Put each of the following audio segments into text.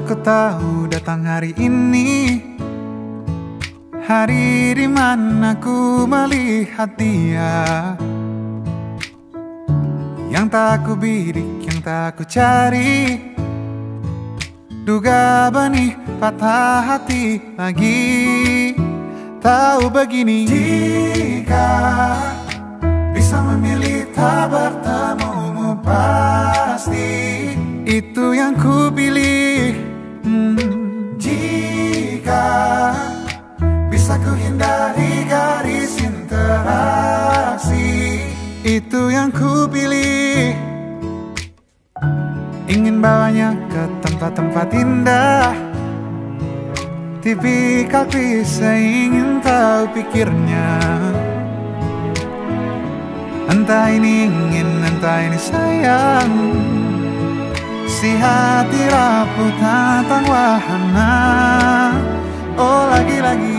Aku tahu datang hari ini, hari di mana ku melihat dia, yang tak ku bidik, yang tak ku cari. Duga benih patah hati lagi. Tahu begini, jika bisa memilih tak bertemumu, pasti itu yang ku pilih. Jika bisa ku hindari garis interaksi, itu yang ku pilih. Ingin bawanya ke tempat-tempat indah, tipikal klise ingin tahu pikirnya. Entah ini ingin, entah ini sayang, si hati rapuh tentang wahana. Oh lagi-lagi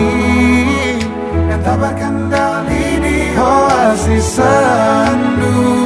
yang tak berkendali di oasis sendu.